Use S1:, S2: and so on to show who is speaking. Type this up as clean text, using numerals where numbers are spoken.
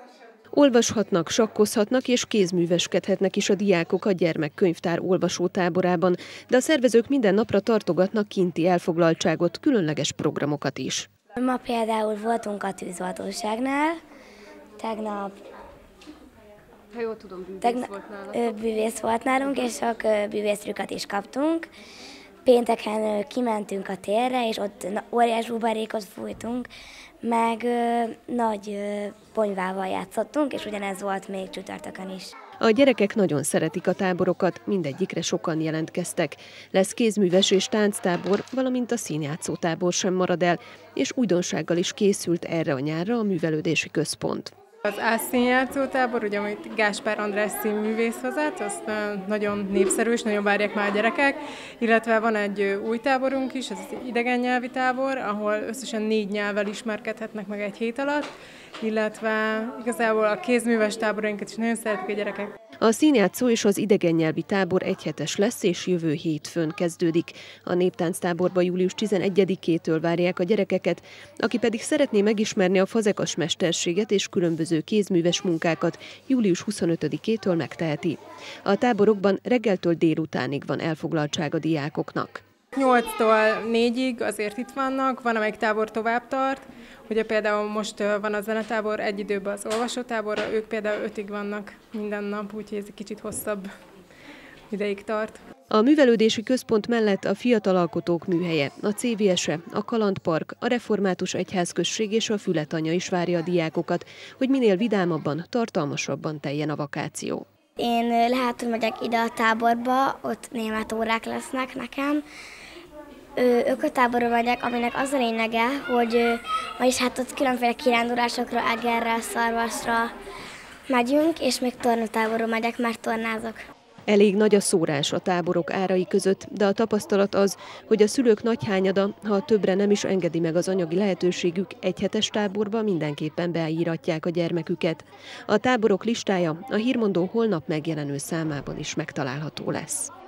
S1: Olvashatnak, sakkozhatnak és kézműveskedhetnek is a diákok a gyermekkönyvtár olvasótáborában, de a szervezők minden napra tartogatnak kinti elfoglaltságot, különleges programokat is.
S2: Ma például voltunk a tűzoltóságnál, tegnap
S1: Ha jól tudom,
S2: bűvész volt nálunk, és sok bűvésztrükköt is kaptunk. Pénteken kimentünk a térre, és ott óriás buborékot fújtunk, meg nagy ponyvával játszottunk, és ugyanez volt még csütörtökön is.
S1: A gyerekek nagyon szeretik a táborokat, mindegyikre sokan jelentkeztek. Lesz kézműves és tánctábor, valamint a színjátszótábor sem marad el, és újdonsággal is készült erre a nyárra a művelődési központ.
S3: Az színjátszótábor, ugye, amit Gáspár András színművész vezet, az nagyon népszerű, és nagyon várják már a gyerekek, illetve van egy új táborunk is, ez az idegen nyelvi tábor, ahol összesen 4 nyelvvel ismerkedhetnek meg egy hét alatt, illetve igazából a kézműves táborainkat is nagyon szeretik a gyerekek.
S1: A színjátszó és az idegennyelvi tábor egyhetes lesz, és jövő hétfőn kezdődik. A néptánctáborba július 11-től várják a gyerekeket, aki pedig szeretné megismerni a fazekas mesterséget és különböző kézműves munkákat, július 25-től megteheti. A táborokban reggeltől délutánig van elfoglaltság a diákoknak.
S3: 8-tól 4-ig azért itt vannak, van amelyik tábor tovább tart. Ugye például most van a zenetábor, egy időben az olvasótáborra, ők például 5-ig vannak minden nap, úgyhogy ez egy kicsit hosszabb ideig tart.
S1: A művelődési központ mellett a Fiatal Alkotók Műhelye, a CVS-e, a Kalandpark, a Református Egyházközség és a Fületanya is várja a diákokat, hogy minél vidámabban, tartalmasabban teljen a vakáció.
S2: Én lehet, hogy megyek ide a táborba, ott német órák lesznek nekem. Ökotáborba megyek, aminek az a lényege, hogy vagyis hát ott különféle kirándulásokra, egerre, szarvasra megyünk, és még tornatáborba megyek, mert tornázok.
S1: Elég nagy a szórás a táborok árai között, de a tapasztalat az, hogy a szülők nagy hányada, ha többre nem is engedi meg az anyagi lehetőségük, egyhetes táborba mindenképpen beíratják a gyermeküket. A táborok listája a hírmondó holnap megjelenő számában is megtalálható lesz.